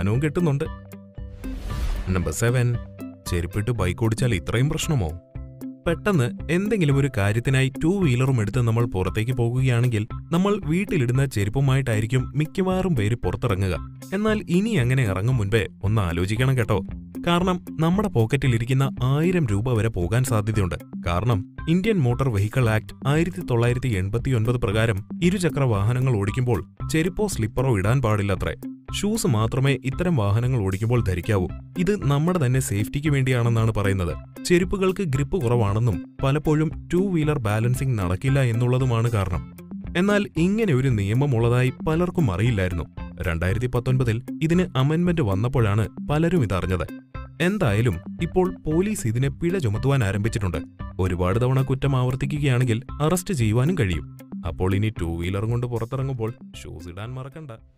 വരുമാനവും കിട്ടുന്നുണ്ട്. Number 7, ചെരുപ്പിട്ട് bike ഓടിച്ചാൽ ഇത്രയും പ്രശ്നമോ? പെട്ടെന്ന് എന്തെങ്കിലും ഒരു കാര്യത്തിനായി 2 വീലറും എടുത്ത് നമ്മൾ പുറത്തേക്ക് പോകുകയാണെങ്കിൽ നമ്മൾ വീട്ടിലിടുന്ന ചെരുപ്പുമായിട്ടായിരിക്കും മിക്കവാറും പേര് പുറത്തിറങ്ങുക. എന്നാൽ ഇനി അങ്ങനെ ഇറങ്ങും മുൻപേ ഒന്ന് ആലോചിക്കണം കേട്ടോ. കാരണം നമ്മുടെ പോക്കറ്റിലിരിക്കുന്ന 1000 രൂപ വരെ പോകാൻ സാധ്യതയുണ്ട്. കാരണം ഇന്ത്യൻ മോട്ടോർ വെഹിക്കിൾ ആക്ട് 1989 പ്രകാരം ഇരുചക്ര വാഹനങ്ങൾ ഓടിക്കുമ്പോൾ ചെരുപ്പോ സ്ലിപ്പറോ ഇടാൻ പാടില്ലത്രേ. ഷൂസ് മാത്രമേ ഇത്തരം വാഹനങ്ങൾ ഓടിക്കുമ്പോൾ ധരിക്കാവൂ. ഇത് നമ്മുടെ തന്നെ സേഫ്റ്റിക്ക് വേണ്ടിയാണെന്നാണ് പറയുന്നത്. ചെരുപ്പുകൾക്ക് ഗ്രിപ്പ് കുറവാണെന്നും പലപ്പോഴും 2 വീലർ ബാലൻസിംഗ് നടക്കില്ല എന്നുള്ളതുമാണ് കാരണം. എന്നാൽ ഇങ്ങനെ ഒരു നിയമമുള്ളതായി പലർക്കും അറിയില്ലായിരുന്നു. 2019 ഇതിന് അമെൻമെന്റ് വന്നപ്പോഴാണ് പലരും ഇതറിഞ്ഞത്. എന്തായാലും ഇപ്പോൾ പോലീസ് ഇതിനെ പിഴ ചുമത്തുവാൻ ആരംഭിച്ചിട്ടുണ്ട്. ഒരുപാട് തവണ കുറ്റം ആവർത്തിക്കുകയാണെങ്കിൽ അറസ്റ്റ് ചെയ്യുവാനും കഴിയും. അപ്പോൾ ഇനി 2 വീലറും കൊണ്ട് പുറത്തിറങ്ങുമ്പോൾ ഷൂസ് ഇടാൻ മറക്കണ്ട.